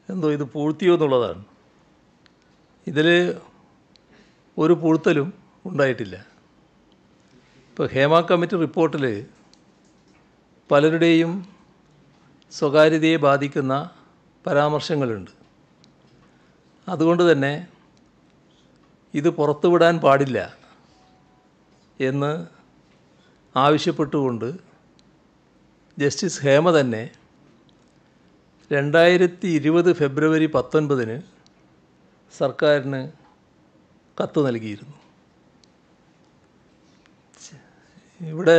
എന്തോ ഇത് പൂഴ്ത്തിയോ എന്നുള്ളതാണ്. ഇതിൽ ഒരു പൂഴ്ത്തലും ഉണ്ടായിട്ടില്ല. ഇപ്പോൾ ഹേമ കമ്മിറ്റി റിപ്പോർട്ടിൽ പലരുടെയും സ്വകാര്യതയെ ബാധിക്കുന്ന പരാമർശങ്ങളുണ്ട്. അതുകൊണ്ട് തന്നെ ഇത് പുറത്തുവിടാൻ പാടില്ല എന്ന് ആവശ്യപ്പെട്ടുകൊണ്ട് ജസ്റ്റിസ് ഹേമ തന്നെ 2020 ഫെബ്രുവരി 19 സർക്കാരിന് കത്ത് നൽകിയിരുന്നു. ഇവിടെ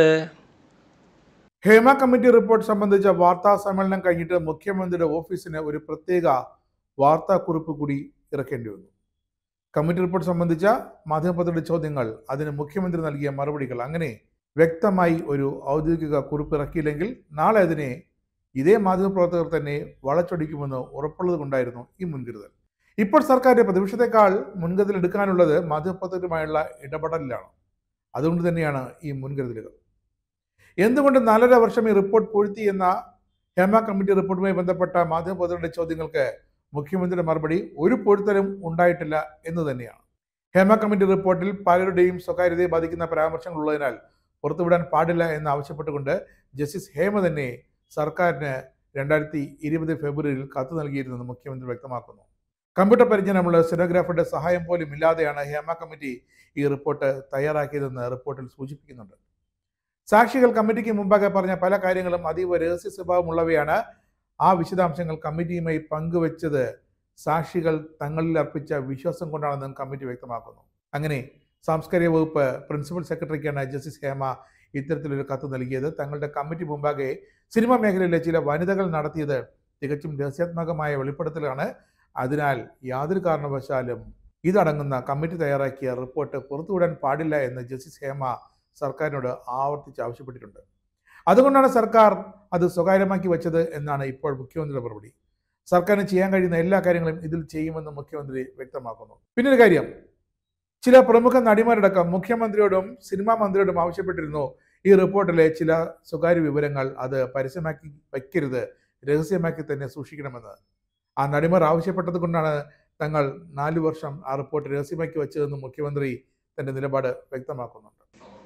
ഹേമ കമ്മിറ്റി റിപ്പോർട്ട് സംബന്ധിച്ച വാർത്താ സമ്മേളനം കഴിഞ്ഞിട്ട് മുഖ്യമന്ത്രിയുടെ ഓഫീസിന് ഒരു പ്രത്യേക വാർത്താക്കുറിപ്പ് കൂടി ഇറക്കേണ്ടി വന്നു. കമ്മിറ്റി റിപ്പോർട്ട് സംബന്ധിച്ച മാധ്യമപ്രവർത്തകരുടെ ചോദ്യങ്ങൾ, അതിന് മുഖ്യമന്ത്രി നൽകിയ മറുപടികൾ, അങ്ങനെ വ്യക്തമായി ഒരു ഔദ്യോഗിക കുറിപ്പ് ഇറക്കിയില്ലെങ്കിൽ നാളെ അതിനെ ഇതേ മാധ്യമപ്രവർത്തകർ തന്നെ വളച്ചൊടിക്കുമെന്ന് ഉറപ്പുള്ളത് കൊണ്ടായിരുന്നു ഈ മുൻകരുതൽ. ഇപ്പോൾ സർക്കാരിന്റെ പ്രതിപക്ഷത്തെക്കാൾ മുൻകരുതൽ എടുക്കാനുള്ളത് മാധ്യമപ്രവർത്തകരുമായുള്ള ഇടപെടലിലാണ്. അതുകൊണ്ട് തന്നെയാണ് ഈ മുൻകരുതലുകൾ. എന്തുകൊണ്ട് 4.5 വർഷം ഈ റിപ്പോർട്ട് പൂഴ്ത്തി എന്ന ഹേമ കമ്മിറ്റി റിപ്പോർട്ടുമായി ബന്ധപ്പെട്ട മാധ്യമപ്രവർത്തകരുടെ ചോദ്യങ്ങൾക്ക് മുഖ്യമന്ത്രിയുടെ മറുപടി ഒരു പൊരുത്തലും ഉണ്ടായിട്ടില്ല എന്ന് തന്നെയാണ്. ഹേമ കമ്മിറ്റി റിപ്പോർട്ടിൽ പലരുടെയും സ്വകാര്യതയെ ബാധിക്കുന്ന പരാമർശങ്ങൾ ഉള്ളതിനാൽ പുറത്തുവിടാൻ പാടില്ല എന്ന് ആവശ്യപ്പെട്ടുകൊണ്ട് ജസ്റ്റിസ് ഹേമ തന്നെ സർക്കാരിന് 2020 ഫെബ്രുവരിയിൽ കത്ത് നൽകിയിരുന്നെന്ന് മുഖ്യമന്ത്രി വ്യക്തമാക്കുന്നു. കമ്പ്യൂട്ടർ പരിജ്ഞാനമുള്ള സ്റ്റെനോഗ്രാഫറുടെ സഹായം പോലും ഇല്ലാതെയാണ് ഹേമ കമ്മിറ്റി ഈ റിപ്പോർട്ട് തയ്യാറാക്കിയതെന്ന് റിപ്പോർട്ടിൽ സൂചിപ്പിക്കുന്നുണ്ട്. സാക്ഷികൾ കമ്മിറ്റിക്ക് മുമ്പാകെ പറഞ്ഞ പല കാര്യങ്ങളും അതീവ രഹസ്യ സ്വഭാവമുള്ളവയാണ്. ആ വിശദാംശങ്ങൾ കമ്മിറ്റിയുമായി പങ്കുവെച്ചത് സാക്ഷികൾ തങ്ങളിൽ അർപ്പിച്ച വിശ്വാസം കൊണ്ടാണെന്നും കമ്മിറ്റി വ്യക്തമാക്കുന്നു. അങ്ങനെ സാംസ്കാരിക വകുപ്പ് പ്രിൻസിപ്പൽ സെക്രട്ടറിക്കാണ് ജസ്റ്റിസ് ഹേമ ഇത്തരത്തിലൊരു കത്ത് നൽകിയത്. തങ്ങളുടെ കമ്മിറ്റി മുമ്പാകെ സിനിമാ മേഖലയിലെ ചില വനിതകൾ നടത്തിയത് തികച്ചും രഹസ്യാത്മകമായ വെളിപ്പെടുത്തലാണ്. അതിനാൽ യാതൊരു കാരണവശാലും ഇതടങ്ങുന്ന കമ്മിറ്റി തയ്യാറാക്കിയ റിപ്പോർട്ട് പുറത്തുവിടാൻ പാടില്ല എന്ന് ജസ്റ്റിസ് ഹേമ സർക്കാരിനോട് ആവർത്തിച്ച് ആവശ്യപ്പെട്ടിട്ടുണ്ട്. അതുകൊണ്ടാണ് സർക്കാർ അത് സ്വകാര്യമാക്കി വെച്ചത് എന്നാണ് ഇപ്പോൾ മുഖ്യമന്ത്രിയുടെ മറുപടി. സർക്കാരിന് ചെയ്യാൻ കഴിയുന്ന എല്ലാ കാര്യങ്ങളും ഇതിൽ ചെയ്യുമെന്ന് മുഖ്യമന്ത്രി വ്യക്തമാക്കുന്നു. പിന്നൊരു കാര്യം, ചില പ്രമുഖ നടിമാരടക്കം മുഖ്യമന്ത്രിയോടും സിനിമാ മന്ത്രിയോടും ആവശ്യപ്പെട്ടിരുന്നു ഈ റിപ്പോർട്ടിലെ ചില സ്വകാര്യ വിവരങ്ങൾ അത് പരസ്യമാക്കി വയ്ക്കരുത്, രഹസ്യമാക്കി തന്നെ സൂക്ഷിക്കണമെന്ന്. ആ നടിമാർ ആവശ്യപ്പെട്ടത് കൊണ്ടാണ് തങ്ങൾ 4 വർഷം ആ റിപ്പോർട്ട് രഹസ്യമാക്കി വെച്ചതെന്ന് മുഖ്യമന്ത്രി തന്റെ നിലപാട് വ്യക്തമാക്കുന്നുണ്ട്.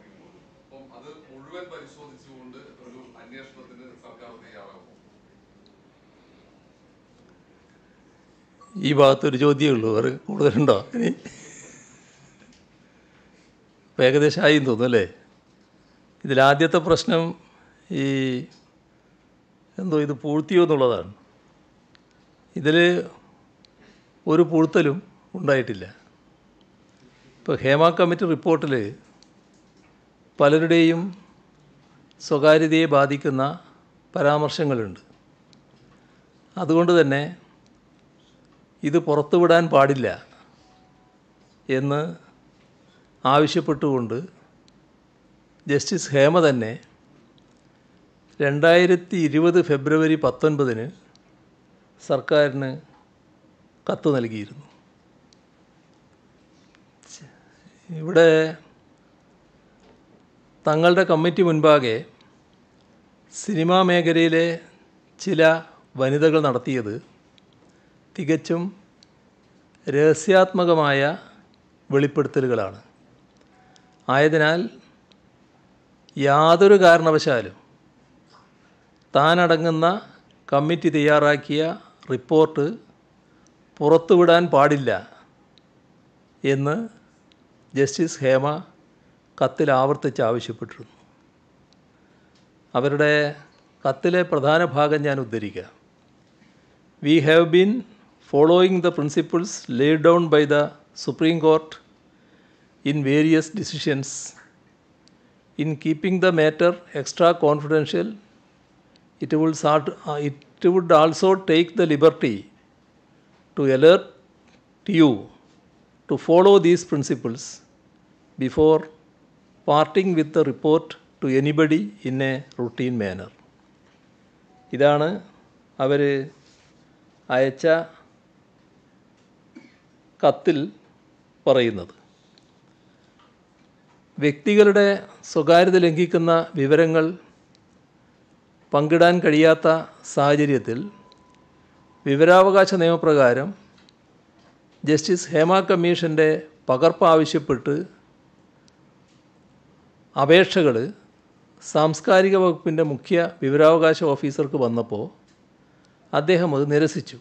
ഈ ഭാഗത്തൊരു ചോദ്യമേ ഉള്ളൂ, വേറെ കൂടുതലുണ്ടോ? ഇനി ഇപ്പം ഏകദേശമായി തോന്നുന്നു അല്ലേ? ഇതിലാദ്യത്തെ പ്രശ്നം ഈ എന്തോ ഇത് പൂഴ്ത്തിയോ എന്നുള്ളതാണ്. ഇതിൽ ഒരു പൂഴ്ത്തലും ഉണ്ടായിട്ടില്ല. ഇപ്പോൾ ഹേമ കമ്മിറ്റി റിപ്പോർട്ടിൽ പലരുടെയും സ്വകാര്യതയെ ബാധിക്കുന്ന പരാമർശങ്ങളുണ്ട്. അതുകൊണ്ട് തന്നെ ഇത് പുറത്തുവിടാൻ പാടില്ല എന്ന് ആവശ്യപ്പെട്ടുകൊണ്ട് ജസ്റ്റിസ് ഹേമ തന്നെ 2020 ഫെബ്രുവരി 19 സർക്കാരിന് കത്ത് നൽകിയിരുന്നു. ഇവിടെ തങ്ങളുടെ കമ്മിറ്റി മുൻപാകെ സിനിമാ മേഖലയിലെ ചില വനിതകൾ നടത്തിയത് തികച്ചും രഹസ്യാത്മകമായ വെളിപ്പെടുത്തലുകളാണ്. ആയതിനാൽ യാതൊരു കാരണവശാലും താനടങ്ങുന്ന കമ്മിറ്റി തയ്യാറാക്കിയ റിപ്പോർട്ട് പുറത്തുവിടാൻ പാടില്ല എന്ന് ജസ്റ്റിസ് ഹേമ കത്തിൽ ആവർത്തിച്ച് ആവശ്യപ്പെട്ടിരുന്നു. അവരുടെ കത്തിലെ പ്രധാന ഭാഗം ഞാൻ ഉദ്ധരിക്കാം. We have been following the principles laid down by the Supreme Court in various decisions. In keeping the matter extra confidential, it would also take the liberty to alert you to follow these principles before parting with the report to anybody in a routine manner. ഇതാണ് അവർ അയച്ച കത്തിൽ പറയുന്നത്. വ്യക്തികളുടെ സ്വകാര്യത ലംഘിക്കുന്ന വിവരങ്ങൾ പങ്കിടാൻ കഴിയാത്ത സാഹചര്യത്തിൽ വിവരാവകാശ നിയമപ്രകാരം ജസ്റ്റിസ് ഹേമ കമ്മീഷൻ്റെ പകർപ്പ് ആവശ്യപ്പെട്ട് അപേക്ഷകൾ സാംസ്കാരിക വകുപ്പിൻ്റെ മുഖ്യ വിവരാവകാശ ഓഫീസർക്ക് വന്നപ്പോൾ അദ്ദേഹം അത് നിരസിച്ചു.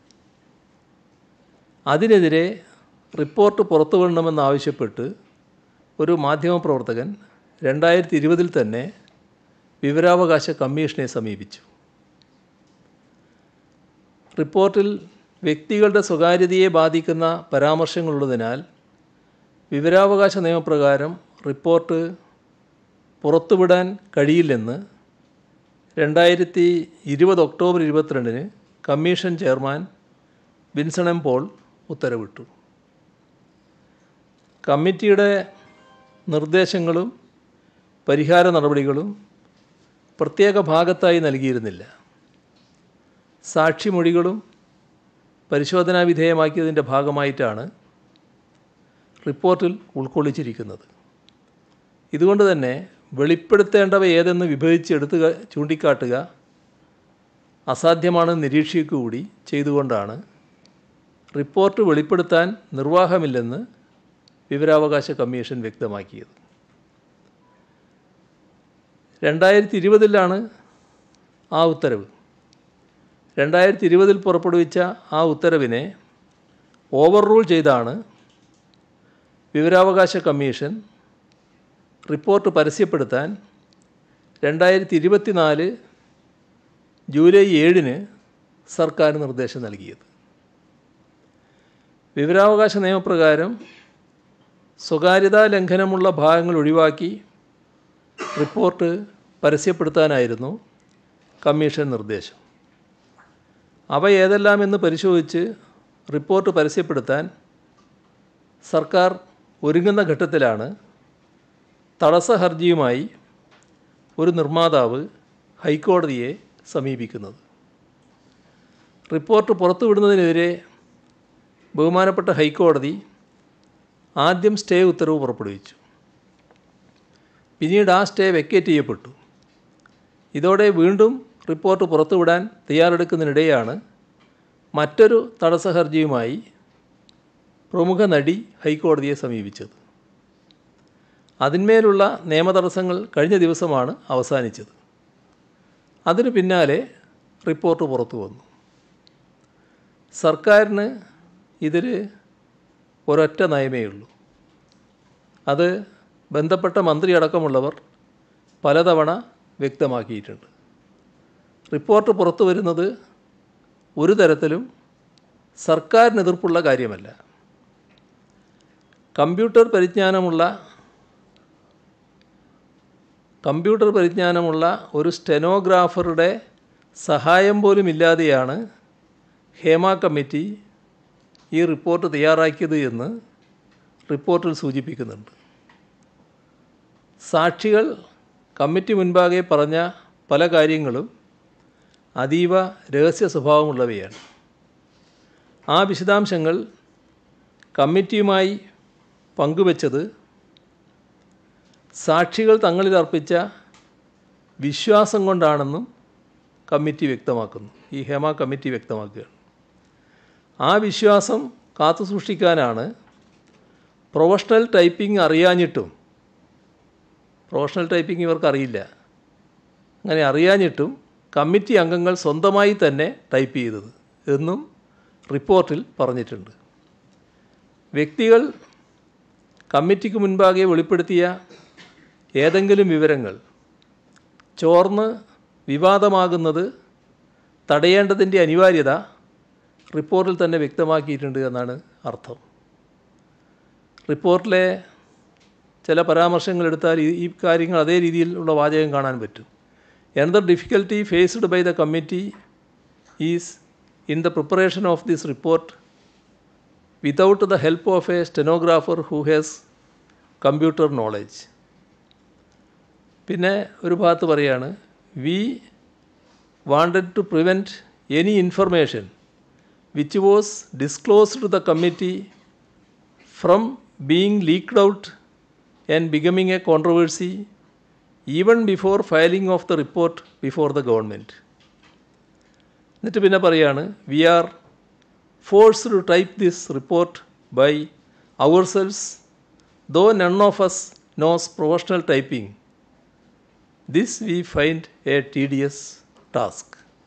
അതിനെതിരെ റിപ്പോർട്ട് പുറത്തുവിടണമെന്നാവശ്യപ്പെട്ട് ഒരു മാധ്യമപ്രവർത്തകൻ 2020 തന്നെ വിവരാവകാശ കമ്മീഷനെ സമീപിച്ചു. റിപ്പോർട്ടിൽ വ്യക്തികളുടെ സ്വകാര്യതയെ ബാധിക്കുന്ന പരാമർശങ്ങളുള്ളതിനാൽ വിവരാവകാശ നിയമപ്രകാരം റിപ്പോർട്ട് പുറത്തുവിടാൻ കഴിയില്ലെന്ന് 2020 October 22 commission chairman Vinson M Paul ഉത്തരവിട്ടു. കമ്മിറ്റിയുടെ നിർദ്ദേശങ്ങളും പരിഹാര നടപടികളും പ്രത്യേക ഭാഗത്തായി നൽകിയിരുന്നില്ല. സാക്ഷിമൊഴികളും പരിശോധനാ വിധേയമാക്കിയതിൻ്റെ ഭാഗമായിട്ടാണ് റിപ്പോർട്ടിൽ ഉൾക്കൊള്ളിച്ചിരിക്കുന്നത്. ഇതുകൊണ്ട് തന്നെ വെളിപ്പെടുത്തേണ്ടവ ഏതെന്ന് വിഭജിച്ചെടുത്ത് ചൂണ്ടിക്കാട്ടുക അസാധ്യമാണെന്ന് നിരീക്ഷിക്കുക കൂടി ചെയ്തുകൊണ്ടാണ് റിപ്പോർട്ട് വെളിപ്പെടുത്താൻ നിർവാഹമില്ലെന്ന് വിവരാവകാശ കമ്മീഷൻ വ്യക്തമാക്കിയത്. 2020 ആ ഉത്തരവ്. 2020 പുറപ്പെടുവിച്ച ആ ഉത്തരവിനെ ഓവർ റൂൾ ചെയ്താണ് വിവരാവകാശ കമ്മീഷൻ റിപ്പോർട്ട് പരസ്യപ്പെടുത്താൻ 2024 ജൂലൈ 7 സർക്കാർ നിർദ്ദേശം നൽകിയത്. വിവരാവകാശ നിയമപ്രകാരം സ്വകാര്യതാ ലംഘനമുള്ള ഭാഗങ്ങൾ ഒഴിവാക്കി റിപ്പോർട്ട് പരസ്യപ്പെടുത്താനായിരുന്നു കമ്മീഷൻ നിർദ്ദേശം. അവ ഏതെല്ലാമെന്ന് പരിശോധിച്ച് റിപ്പോർട്ട് പരസ്യപ്പെടുത്താൻ സർക്കാർ ഒരുങ്ങുന്ന ഘട്ടത്തിലാണ് തടസ്സ ഹർജിയുമായി ഒരു നിർമ്മാതാവ് ഹൈക്കോടതിയെ സമീപിക്കുന്നത്. റിപ്പോർട്ട് പുറത്തുവിടുന്നതിനെതിരെ ബഹുമാനപ്പെട്ട ഹൈക്കോടതി ആദ്യം സ്റ്റേ ഉത്തരവ് പുറപ്പെടുവിച്ചു. പിന്നീട് ആ സ്റ്റേ വെക്കേറ്റ് ചെയ്യപ്പെട്ടു. ഇതോടെ വീണ്ടും റിപ്പോർട്ട് പുറത്തുവിടാൻ തയ്യാറെടുക്കുന്നതിനിടെയാണ് മറ്റൊരു തടസ്സ ഹർജിയുമായി പ്രമുഖ നടി ഹൈക്കോടതിയെ സമീപിച്ചത്. അതിന്മേലുള്ള നിയമതടസ്സങ്ങൾ കഴിഞ്ഞ ദിവസമാണ് അവസാനിച്ചത്. അതിനു പിന്നാലെ റിപ്പോർട്ട് പുറത്തു വന്നു. സർക്കാരിന് ഇതിൽ ഒരൊറ്റ നയമേ ഉള്ളൂ. അത് ബന്ധപ്പെട്ട മന്ത്രി അടക്കമുള്ളവർ പലതവണ വ്യക്തമാക്കിയിട്ടുണ്ട്. റിപ്പോർട്ട് പുറത്തു വരുന്നത് ഒരു തരത്തിലും സർക്കാരിന് എതിർപ്പുള്ള കാര്യമല്ല. കമ്പ്യൂട്ടർ പരിജ്ഞാനമുള്ള ഒരു സ്റ്റെനോഗ്രാഫറുടെ സഹായം പോലും ഇല്ലാതെയാണ് ഹേമ കമ്മിറ്റി ഈ റിപ്പോർട്ട് തയ്യാറാക്കിയത് എന്ന് റിപ്പോർട്ടിൽ സൂചിപ്പിക്കുന്നുണ്ട്. സാക്ഷികൾ കമ്മിറ്റി മുൻപാകെ പറഞ്ഞ പല കാര്യങ്ങളും അതീവ രഹസ്യ സ്വഭാവമുള്ളവയാണ്. ആ വിശദാംശങ്ങൾ കമ്മിറ്റിയുമായി പങ്കുവച്ചത് സാക്ഷികൾ തങ്ങളിൽ അർപ്പിച്ച വിശ്വാസം കൊണ്ടാണെന്നും കമ്മിറ്റി വ്യക്തമാക്കുന്നു. ഈ ഹേമ കമ്മിറ്റി വ്യക്തമാക്കുകയാണ്. ആ വിശ്വാസം കാത്തുസൂക്ഷിക്കാനാണ് പ്രൊഫഷണൽ ടൈപ്പിംഗ് അറിയാഞ്ഞിട്ടും, പ്രൊഫഷണൽ ടൈപ്പിംഗ് ഇവർക്കറിയില്ല, അങ്ങനെ അറിയാഞ്ഞിട്ടും കമ്മിറ്റി അംഗങ്ങൾ സ്വന്തമായി തന്നെ ടൈപ്പ് ചെയ്തത് എന്നും റിപ്പോർട്ടിൽ പറഞ്ഞിട്ടുണ്ട്. വ്യക്തികൾ കമ്മിറ്റിക്ക് മുൻപാകെ വെളിപ്പെടുത്തിയ ഏതെങ്കിലും വിവരങ്ങൾ ചോർന്ന് വിവാദമാകുന്നത് തടയേണ്ടതിൻ്റെ അനിവാര്യത റിപ്പോർട്ടിൽ തന്നെ വ്യക്തമാക്കിയിട്ടുണ്ട് എന്നാണ് അർത്ഥം. റിപ്പോർട്ടിലെ ചില പരാമർശങ്ങൾ എടുത്താൽ ഈ കാര്യങ്ങൾ അതേ രീതിയിലുള്ള വാചകം കാണാൻ പറ്റും. Another difficulty faced by the committee is in the preparation of this report without the help of a stenographer who has computer knowledge. പിന്നെ ഒരു ഭാഗത്ത് പറയാണ്, we wanted to prevent any information which was disclosed to the committee from being leaked out and becoming a controversy even before filing of the report before the government. എന്നിട്ട് പിന്നെ പറയാണ്, we are forced to type this report by ourselves, though none of us knows professional typing. This we find a tedious task.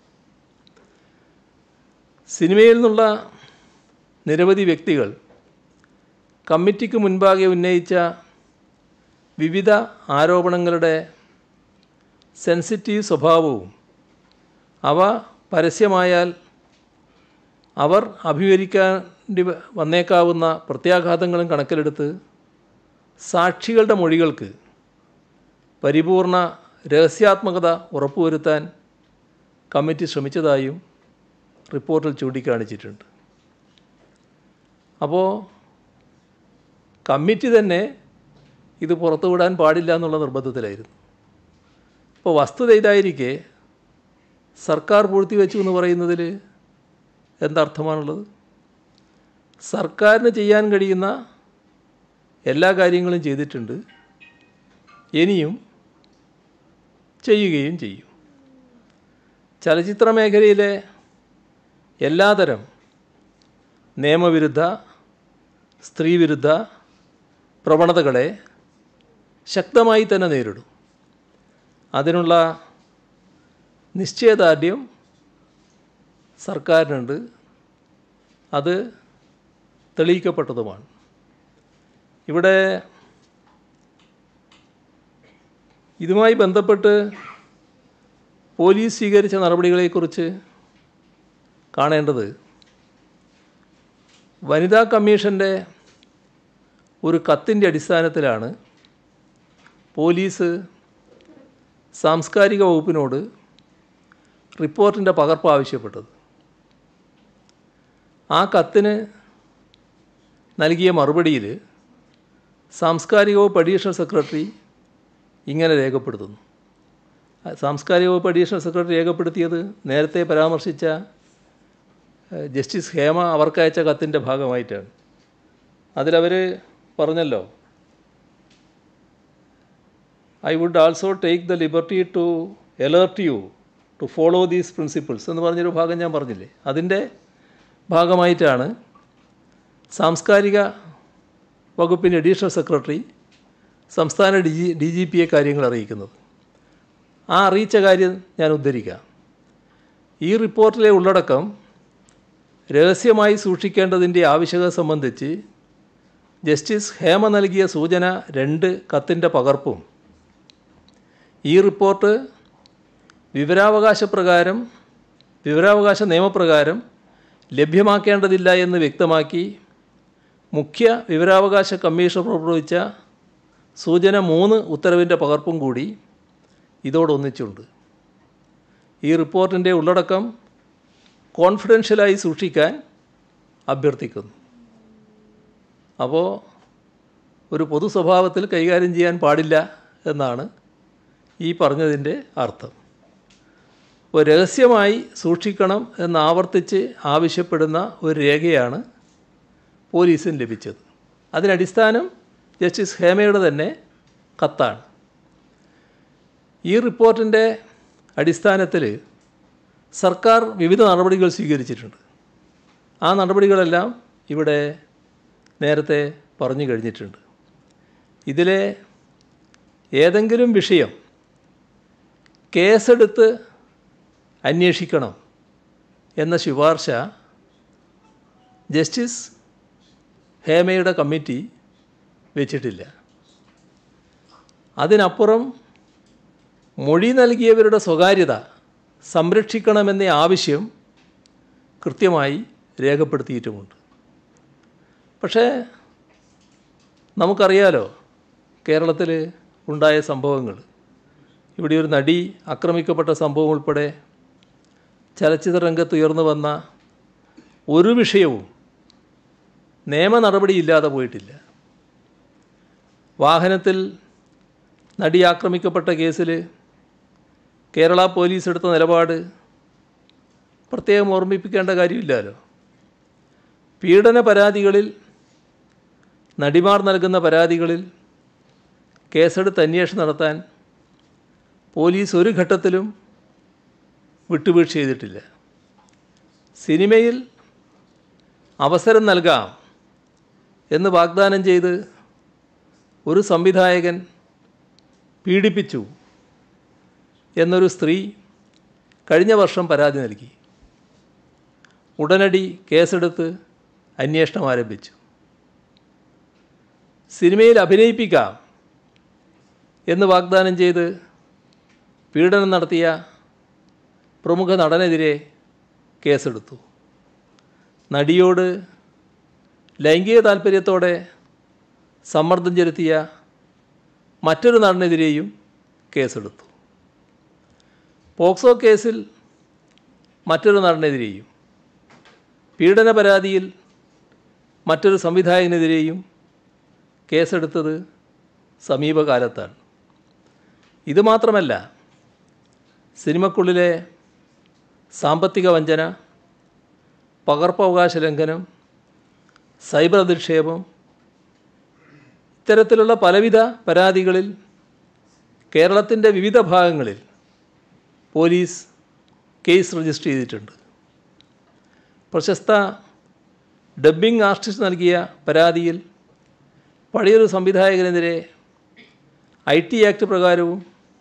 സിനിമയിൽ നിന്നുള്ള നിരവധി വ്യക്തികൾ കമ്മിറ്റിക്ക് മുൻപാകെ ഉന്നയിച്ച വിവിധ ആരോപണങ്ങളുടെ സെൻസിറ്റീവ് സ്വഭാവവും അവ പരസ്യമായാൽ അവർ അഭിമുഖീകരിക്കേണ്ടി വന്നേക്കാവുന്ന പ്രത്യാഘാതങ്ങളും കണക്കിലെടുത്ത് സാക്ഷികളുടെ മൊഴികൾക്ക് പരിപൂർണ രഹസ്യാത്മകത ഉറപ്പുവരുത്താൻ കമ്മിറ്റി ശ്രമിച്ചതായും റിപ്പോർട്ടിൽ ചൂണ്ടിക്കാണിച്ചിട്ടുണ്ട്. അപ്പോൾ കമ്മിറ്റി തന്നെ ഇത് പുറത്തുവിടാൻ പാടില്ല എന്നുള്ള നിർബന്ധത്തിലായിരുന്നു. അപ്പോൾ വസ്തുത ഇതായിരിക്കെ സർക്കാർ പൂഴ്ത്തിവെച്ചു എന്ന് പറയുന്നതിൽ എന്തർത്ഥമാണുള്ളത്? സർക്കാരിന് ചെയ്യാൻ കഴിയുന്ന എല്ലാ കാര്യങ്ങളും ചെയ്തിട്ടുണ്ട്, ഇനിയും ചെയ്യുകയും ചെയ്യും. ചലച്ചിത്ര മേഖലയിലെ എല്ലാതരം നിയമവിരുദ്ധ, സ്ത്രീവിരുദ്ധ പ്രവണതകളെ ശക്തമായി തന്നെ നേരിടും. അതിനുള്ള നിശ്ചയദാർഢ്യം സർക്കാരിനുണ്ട്, അത് തെളിയിക്കപ്പെട്ടതുമാണ്. ഇവിടെ ഇതുമായി ബന്ധപ്പെട്ട് പോലീസ് സ്വീകരിച്ച നടപടികളെക്കുറിച്ച് കാണേണ്ടത്, വനിതാ കമ്മീഷൻ്റെ ഒരു കത്തിൻ്റെ അടിസ്ഥാനത്തിലാണ് പോലീസ് സാംസ്കാരിക വകുപ്പിനോട് റിപ്പോർട്ടിൻ്റെ പകർപ്പ് ആവശ്യപ്പെട്ടത്. ആ കത്തിന് നൽകിയ മറുപടിയിൽ സാംസ്കാരിക വകുപ്പ് അഡീഷണൽ സെക്രട്ടറി ഇങ്ങനെ രേഖപ്പെടുത്തുന്നു. സാംസ്കാരിക വകുപ്പ് അഡീഷണൽ സെക്രട്ടറി രേഖപ്പെടുത്തിയത് നേരത്തെ പരാമർശിച്ച ജസ്റ്റിസ് ഹേമ അവർക്കയച്ച കത്തിൻ്റെ ഭാഗമായിട്ടാണ്. അതിലവർ പറഞ്ഞല്ലോ, I would also take the liberty to alert you to follow these principles എന്ന് പറഞ്ഞൊരു ഭാഗം ഞാൻ പറഞ്ഞില്ലേ, അതിൻ്റെ ഭാഗമായിട്ടാണ് സാംസ്കാരിക വകുപ്പിൻ്റെ അഡീഷണൽ സെക്രട്ടറി സംസ്ഥാന ഡി ജി പിയെ കാര്യങ്ങൾ അറിയിക്കുന്നത്. ആ അറിയിച്ച കാര്യം ഞാൻ ഉദ്ധരിക്കാം. ഈ റിപ്പോർട്ടിലെ ഉള്ളടക്കം രഹസ്യമായി സൂക്ഷിക്കേണ്ടതിൻ്റെ ആവശ്യകത സംബന്ധിച്ച് ജസ്റ്റിസ് ഹേമ നൽകിയ സൂചന 2 കത്തിൻ്റെ പകർപ്പും ഈ റിപ്പോർട്ട് വിവരാവകാശ നിയമപ്രകാരം ലഭ്യമാക്കേണ്ടതില്ല എന്ന് വ്യക്തമാക്കി മുഖ്യ വിവരാവകാശ കമ്മീഷൻ പുറപ്പെടുവിച്ച സൂചന 3 ഉത്തരവിൻ്റെ പകർപ്പും കൂടി ഇതോടൊന്നിച്ചുണ്ട്. ഈ റിപ്പോർട്ടിൻ്റെ ഉള്ളടക്കം കോൺഫിഡൻഷ്യലായി സൂക്ഷിക്കാൻ അഭ്യർത്ഥിക്കുന്നു. അപ്പോൾ ഒരു പൊതു സ്വഭാവത്തിൽ കൈകാര്യം ചെയ്യാൻ പാടില്ല എന്നാണ് ഈ പറഞ്ഞതിൻ്റെ അർത്ഥം. അപ്പോൾ രഹസ്യമായി സൂക്ഷിക്കണം എന്നാവർത്തിച്ച് ആവശ്യപ്പെടുന്ന ഒരു രേഖയാണ് പോലീസിന് ലഭിച്ചത്. അതിനടിസ്ഥാനം ജസ്റ്റിസ് ഹേമയുടെ തന്നെ കത്താണ്. ഈ റിപ്പോർട്ടിൻ്റെ അടിസ്ഥാനത്തിൽ സർക്കാർ വിവിധ നടപടികൾ സ്വീകരിച്ചിട്ടുണ്ട്. ആ നടപടികളെല്ലാം ഇവിടെ നേരത്തെ പറഞ്ഞു കഴിഞ്ഞിട്ടുണ്ട്. ഇതിലെ ഏതെങ്കിലും വിഷയം കേസെടുത്ത് അന്വേഷിക്കണം എന്ന ശുപാർശ ജസ്റ്റിസ് ഹേമയുടെ കമ്മിറ്റി വെച്ചിട്ടില്ല. അതിനപ്പുറം മൊഴി നൽകിയവരുടെ സ്വകാര്യത സംരക്ഷിക്കണമെന്ന ആവശ്യം കൃത്യമായി രേഖപ്പെടുത്തിയിട്ടുമുണ്ട്. പക്ഷേ നമുക്കറിയാലോ കേരളത്തിൽ ഉണ്ടായ സംഭവങ്ങൾ. ഇവിടെ ഒരു നടി ആക്രമിക്കപ്പെട്ട സംഭവം ഉൾപ്പെടെ ചലച്ചിത്ര രംഗത്ത് ഉയർന്നു വന്ന ഒരു വിഷയവും നിയമ നടപടിയില്ലാതെ പോയിട്ടില്ല. വാഹനത്തിൽ നടി ആക്രമിക്കപ്പെട്ട കേസിൽ കേരള പോലീസ് എടുത്ത നിലപാട് പ്രത്യേകം ഓർമ്മിപ്പിക്കേണ്ട കാര്യമില്ലല്ലോ. പീഡന പരാതികളിൽ, നടിമാർ നൽകുന്ന പരാതികളിൽ കേസെടുത്ത് അന്വേഷണം നടത്താൻ പോലീസ് ഒരു ഘട്ടത്തിലും വിട്ടുവീഴ്ച ചെയ്തിട്ടില്ല. സിനിമയിൽ അവസരം നൽകാം എന്ന് വാഗ്ദാനം ചെയ്ത് ഒരു സംവിധായകൻ പീഡിപ്പിച്ചു എന്നൊരു സ്ത്രീ കഴിഞ്ഞ വർഷം പരാതി നൽകി. ഉടനടി കേസെടുത്ത് അന്വേഷണം ആരംഭിച്ചു. സിനിമയിൽ അഭിനയിപ്പിക്കാം എന്ന് വാഗ്ദാനം ചെയ്ത് പീഡനം നടത്തിയ പ്രമുഖ നടനെതിരെ കേസെടുത്തു. നടിയോട് ലൈംഗിക താൽപ്പര്യത്തോടെ സമ്മർദ്ദം ചെലുത്തിയ മറ്റൊരു നടനെതിരെയും കേസെടുത്തു. പോക്സോ കേസിൽ മറ്റൊരു നടനെതിരെയും, പീഡന പരാതിയിൽ മറ്റൊരു സംവിധായകനെതിരെയും കേസെടുത്തത് സമീപകാലത്താണ്. ഇതുമാത്രമല്ല, സിനിമക്കുള്ളിലെ സാമ്പത്തിക വഞ്ചന, പകർപ്പവകാശ ലംഘനം, സൈബർ അധിക്ഷേപം, ഇത്തരത്തിലുള്ള പലവിധ പരാതികളിൽ കേരളത്തിൻ്റെ വിവിധ ഭാഗങ്ങളിൽ പോലീസ് കേസ് രജിസ്റ്റർ ചെയ്തിട്ടുണ്ട്. പ്രശസ്ത ഡബ്ബിംഗ് ആർട്ടിസ്റ്റ് നൽകിയ പരാതിയിൽ പഴയൊരു സംവിധായകനെതിരെ IT ആക്ട് പ്രകാരവും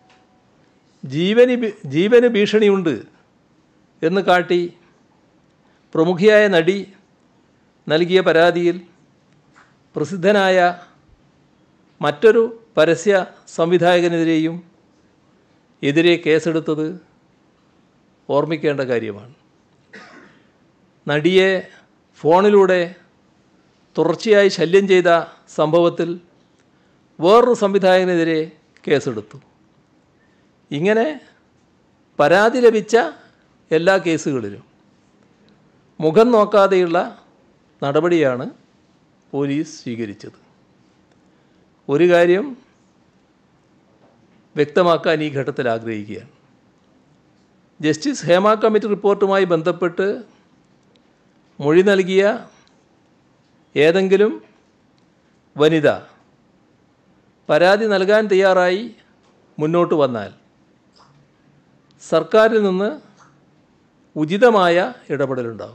ജീവന് ഭീഷണിയുണ്ട് എന്ന് കാട്ടി പ്രമുഖയായ നടി നൽകിയ പരാതിയിൽ പ്രസിദ്ധനായ മറ്റൊരു പരസ്യ സംവിധായകനെതിരെയും എതിരെ കേസെടുത്തത് ഓർമ്മിക്കേണ്ട കാര്യമാണ്. നടിയെ ഫോണിലൂടെ തുടർച്ചയായി ശല്യം ചെയ്ത സംഭവത്തിൽ വേറൊരു സംവിധായകനെതിരെ കേസെടുത്തു. ഇങ്ങനെ പരാതി ലഭിച്ച എല്ലാ കേസുകളിലും മുഖം നോക്കാതെയുള്ള നടപടിയാണ് പോലീസ് സ്വീകരിച്ചത്. ഒരു കാര്യം വ്യക്തമാക്കാൻ ഈ ഘട്ടത്തിൽ ആഗ്രഹിക്കുകയാണ്. ജസ്റ്റിസ് ഹേമ കമ്മിറ്റി റിപ്പോർട്ടുമായി ബന്ധപ്പെട്ട് മൊഴി നൽകിയ ഏതെങ്കിലും വനിത പരാതി നൽകാൻ തയ്യാറായി മുന്നോട്ട് വന്നാൽ സർക്കാരിൽ നിന്ന് ഉചിതമായ ഇടപെടലുണ്ടാകും.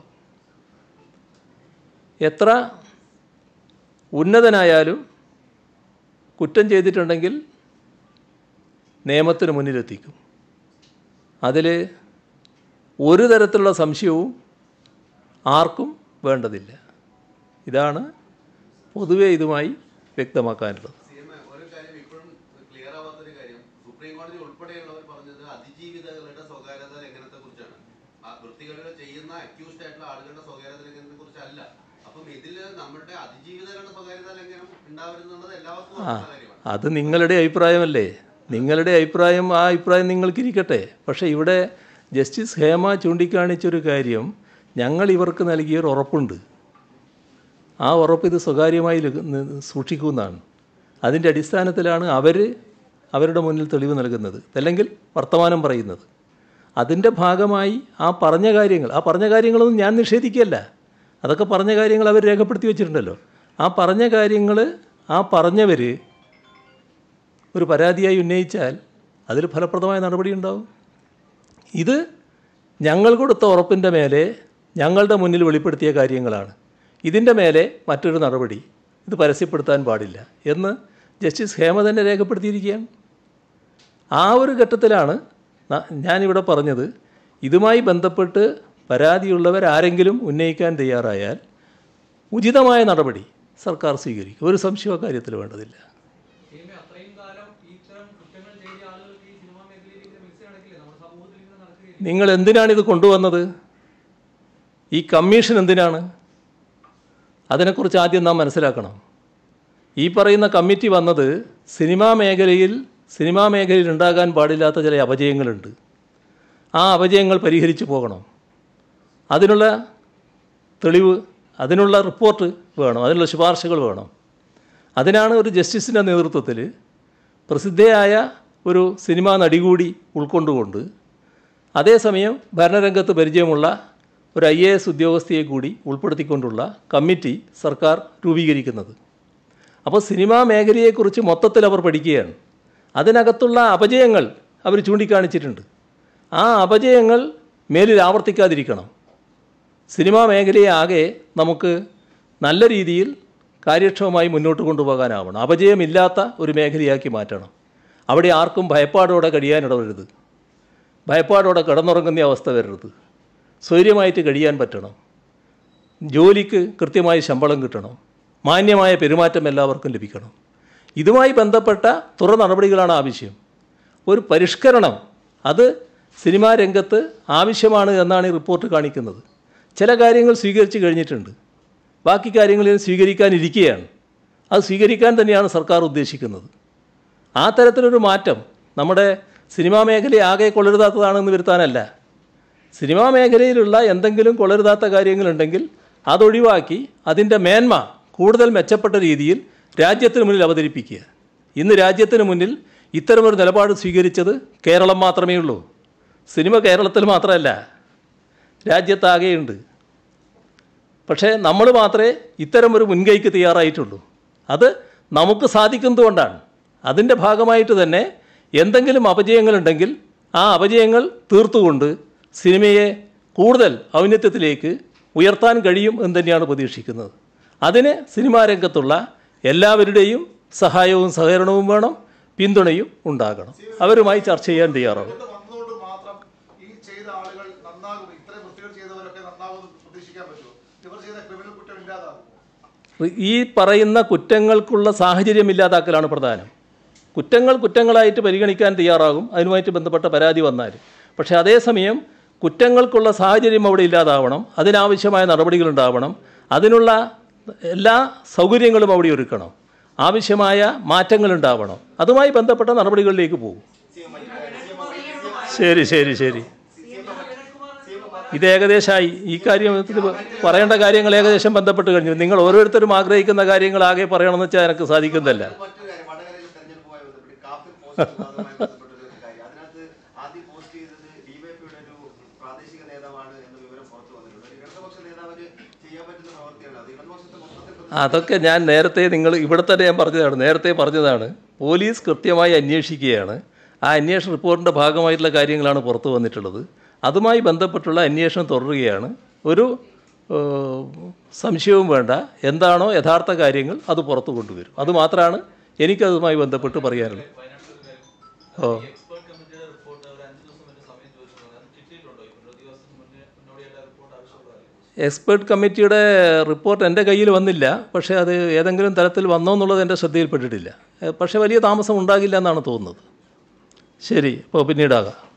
എത്ര ഉന്നതനായാലും കുറ്റം ചെയ്തിട്ടുണ്ടെങ്കിൽ നിയമത്തിന് മുന്നിലെത്തിക്കും. അതിൽ ഒരു തരത്തിലുള്ള സംശയവും ആർക്കും വേണ്ടതില്ല. ഇതാണ് പൊതുവെ ഇതുമായി വ്യക്തമാക്കാനുള്ളത്. സുപ്രീംകോടതി ഉൾപ്പെടെയുള്ളവർ പറഞ്ഞത് അതിജീവിതകളുടെ സ്വകാര്യത ലംഘനത്തെ കുറിച്ചാണ്. വൃത്തികേടുകൾ ചെയ്യുന്ന അക്യൂസ്ഡ് ആയിട്ടുള്ള ആളുകളുടെ സ്വകാര്യത ലംഘനത്തെ കുറിച്ചല്ല. അപ്പം ഇതിൽ നമ്മുടെ അതിജീവിതകളുടെ സ്വകാര്യത ലംഘനം ഉണ്ടാവരുന്നുള്ളത് എല്ലാവർക്കും കാര്യമാണ്. അത് നിങ്ങളുടെ അഭിപ്രായമല്ലേ? നിങ്ങളുടെ അഭിപ്രായം, ആ അഭിപ്രായം നിങ്ങൾക്കിരിക്കട്ടെ. പക്ഷേ ഇവിടെ ജസ്റ്റിസ് ഹേമ ചൂണ്ടിക്കാണിച്ചൊരു കാര്യം, ഞങ്ങൾ ഇവർക്ക് നൽകിയൊരു ഉറപ്പുണ്ട്. ആ ഉറപ്പ് ഇത് സ്വകാര്യമായി സൂക്ഷിക്കുമെന്നാണ്. അതിൻ്റെ അടിസ്ഥാനത്തിലാണ് അവരുടെ മുന്നിൽ തെളിവ് നൽകുന്നത്, അല്ലെങ്കിൽ വർത്തമാനം പറയുന്നത്. അതിൻ്റെ ഭാഗമായി ആ പറഞ്ഞ കാര്യങ്ങളൊന്നും ഞാൻ നിഷേധിക്കുകയല്ല. അതൊക്കെ പറഞ്ഞ കാര്യങ്ങൾ അവർ രേഖപ്പെടുത്തി വെച്ചിട്ടുണ്ടല്ലോ. ആ പറഞ്ഞ കാര്യങ്ങൾ പറഞ്ഞവർ ഒരു പരാതിയായി ഉന്നയിച്ചാൽ അതിൽ ഫലപ്രദമായ നടപടി ഉണ്ടാവും. ഇത് ഞങ്ങൾ കൊടുത്ത ഉറപ്പിൻ്റെ മേലെ ഞങ്ങളുടെ മുന്നിൽ വെളിപ്പെടുത്തിയ കാര്യങ്ങളാണ്. ഇതിൻ്റെ മേലെ മറ്റൊരു നടപടി ഇത് പരസ്യപ്പെടുത്താൻ പാടില്ല എന്ന് ജസ്റ്റിസ് ഹേമ തന്നെ രേഖപ്പെടുത്തിയിരിക്കുകയാണ്. ആ ഒരു ഘട്ടത്തിലാണ് ഞാനിവിടെ പറഞ്ഞത്, ഇതുമായി ബന്ധപ്പെട്ട് പരാതിയുള്ളവരാരെങ്കിലും ഉന്നയിക്കാൻ തയ്യാറായാൽ ഉചിതമായ നടപടി സർക്കാർ സ്വീകരിക്കും. ഒരു സംശയമോ കാര്യത്തിൽ വേണ്ടതില്ല. നിങ്ങൾ എന്തിനാണിത് കൊണ്ടുവന്നത്? ഈ കമ്മീഷൻ എന്തിനാണ്? അതിനെക്കുറിച്ച് ആദ്യം നാം മനസ്സിലാക്കണം. ഈ പറയുന്ന കമ്മിറ്റി വന്നത് സിനിമാ മേഖലയിൽ ഉണ്ടാകാൻ പാടില്ലാത്ത ചില അപജയങ്ങളുണ്ട്. ആ അപജയങ്ങൾ പരിഹരിച്ചു പോകണം. അതിനുള്ള തെളിവ്, അതിനുള്ള റിപ്പോർട്ട് വേണം, അതിനുള്ള ശുപാർശകൾ വേണം. അതിനാണ് ഒരു ജസ്റ്റിസിൻ്റെ നേതൃത്വത്തിൽ പ്രസിദ്ധയായ ഒരു സിനിമാ നടി കൂടി ഉൾക്കൊണ്ടുകൊണ്ട് അതേസമയം ഭരണരംഗത്ത് പരിചയമുള്ള ഒരു IAS ഉദ്യോഗസ്ഥയെ കൂടി ഉൾപ്പെടുത്തിക്കൊണ്ടുള്ള കമ്മിറ്റി സർക്കാർ രൂപീകരിക്കുന്നത്. അപ്പോൾ സിനിമാ മേഖലയെക്കുറിച്ച് മൊത്തത്തിൽ അവർ പഠിക്കുകയാണ്. അതിനകത്തുള്ള അപജയങ്ങൾ അവർ ചൂണ്ടിക്കാണിച്ചിട്ടുണ്ട്. ആ അപജയങ്ങൾ മേലിൽ ആവർത്തിക്കാതിരിക്കണം. സിനിമാ മേഖലയെ ആകെ നമുക്ക് നല്ല രീതിയിൽ കാര്യക്ഷമമായി മുന്നോട്ട് കൊണ്ടുപോകാനാവണം. അപജയമില്ലാത്ത ഒരു മേഖലയാക്കി മാറ്റണം. അവിടെ ആർക്കും ഭയപ്പാടോടെ കഴിയാനിടവരുത്, ഭയപ്പാടോടെ കിടന്നുറങ്ങുന്ന അവസ്ഥ വരരുത്. സ്വൈര്യമായിട്ട് കഴിയാൻ പറ്റണം. ജോലിക്ക് കൃത്യമായി ശമ്പളം കിട്ടണം. മാന്യമായ പെരുമാറ്റം എല്ലാവർക്കും ലഭിക്കണം. ഇതുമായി ബന്ധപ്പെട്ട തുടർ നടപടികളാണ് ആവശ്യം. ഒരു പരിഷ്കരണം അത് സിനിമാ രംഗത്ത് ആവശ്യമാണ് എന്നാണ് ഈ റിപ്പോർട്ട് കാണിക്കുന്നത്. ചില കാര്യങ്ങൾ സ്വീകരിച്ച് കഴിഞ്ഞിട്ടുണ്ട്, ബാക്കി കാര്യങ്ങളിൽ സ്വീകരിക്കാനിരിക്കുകയാണ്. അത് സ്വീകരിക്കാൻ തന്നെയാണ് സർക്കാർ ഉദ്ദേശിക്കുന്നത്. ആ തരത്തിലൊരു മാറ്റം നമ്മുടെ സിനിമാ മേഖലയെ ആകെ കൊള്ളരുതാത്തതാണെന്ന് വരുത്താനല്ല. സിനിമാ മേഖലയിലുള്ള എന്തെങ്കിലും കൊള്ളരുതാത്ത കാര്യങ്ങളുണ്ടെങ്കിൽ അതൊഴിവാക്കി അതിൻ്റെ മേന്മ കൂടുതൽ മെച്ചപ്പെട്ട രീതിയിൽ രാജ്യത്തിന് മുന്നിൽ അവതരിപ്പിക്കുക. ഇന്ന് രാജ്യത്തിന് മുന്നിൽ ഇത്തരമൊരു നിലപാട് സ്വീകരിച്ചത് കേരളം മാത്രമേ ഉള്ളൂ. സിനിമ കേരളത്തിൽ മാത്രമല്ല, രാജ്യത്താകെയുണ്ട്. പക്ഷേ നമ്മൾ മാത്രമേ ഇത്തരമൊരു മുൻകൈക്ക് തയ്യാറായിട്ടുള്ളൂ. അത് നമുക്ക് സാധിക്കുന്നതുകൊണ്ടാണ്. അതിൻ്റെ ഭാഗമായിട്ട് തന്നെ എന്തെങ്കിലും അപജയങ്ങളുണ്ടെങ്കിൽ ആ അപജയങ്ങൾ തീർത്തുകൊണ്ട് സിനിമയെ കൂടുതൽ ഔന്നത്യത്തിലേക്ക് ഉയർത്താൻ കഴിയും എന്ന് തന്നെയാണ് പ്രതീക്ഷിക്കുന്നത്. അതിന് സിനിമാ രംഗത്തുള്ള എല്ലാവരുടെയും സഹായവും സഹകരണവും വേണം, പിന്തുണയും ഉണ്ടാകണം. അവരുമായി ചർച്ച ചെയ്യാൻ തയ്യാറാണ്. ഈ പറയുന്ന കുറ്റങ്ങൾക്കുള്ള സാഹചര്യം ഇല്ലാതാക്കലാണ് പ്രധാനം. കുറ്റങ്ങൾ കുറ്റങ്ങളായിട്ട് പരിഗണിക്കാൻ തയ്യാറാകും അതിനുമായിട്ട് ബന്ധപ്പെട്ട പരാതി വന്നാൽ. പക്ഷേ അതേസമയം കുറ്റങ്ങൾക്കുള്ള സാഹചര്യം അവിടെ ഇല്ലാതാവണം, അതിനാവശ്യമായ നടപടികളുണ്ടാവണം, അതിനുള്ള എല്ലാ സൗകര്യങ്ങളും അവിടെ ഒരുക്കണം, ആവശ്യമായ മാറ്റങ്ങളുണ്ടാവണം. അതുമായി ബന്ധപ്പെട്ട നടപടികളിലേക്ക് പോകും. ശരി. ഇത് ഏകദേശമായി. ഈ കാര്യം പറയേണ്ട കാര്യങ്ങൾ ഏകദേശം ബന്ധപ്പെട്ട് കഴിഞ്ഞു. നിങ്ങൾ ഓരോരുത്തരും ആഗ്രഹിക്കുന്ന കാര്യങ്ങൾ ആകെ പറയണമെന്ന് വെച്ചാൽ എനിക്ക് സാധിക്കുന്നതല്ല. അതൊക്കെ ഞാൻ നേരത്തെ ഇവിടെ തന്നെ നേരത്തെ പറഞ്ഞതാണ്. പോലീസ് കൃത്യമായി അന്വേഷിക്കുകയാണ്. ആ അന്വേഷണ റിപ്പോർട്ടിൻ്റെ ഭാഗമായിട്ടുള്ള കാര്യങ്ങളാണ് പുറത്തു വന്നിട്ടുള്ളത്. അതുമായി ബന്ധപ്പെട്ടുള്ള അന്വേഷണം തുടരുകയാണ്. ഒരു സംശയവും വേണ്ട. എന്താണോ യഥാർത്ഥ കാര്യങ്ങൾ അത് പുറത്തു കൊണ്ടുവരും. അതുമാത്രമാണ് എനിക്കതുമായി ബന്ധപ്പെട്ട് പറയാനുള്ളത്. എക്സ്പേർട്ട് കമ്മിറ്റിയുടെ റിപ്പോർട്ട് എൻ്റെ കയ്യിൽ വന്നില്ല. പക്ഷേ അത് ഏതെങ്കിലും തരത്തിൽ വന്നോ എന്നുള്ളത് എൻ്റെ ശ്രദ്ധയിൽപ്പെട്ടിട്ടില്ല. പക്ഷേ വലിയ താമസം ഉണ്ടാകില്ല എന്നാണ് തോന്നുന്നത്. ശരി, അപ്പോൾ പിന്നീടാകാം.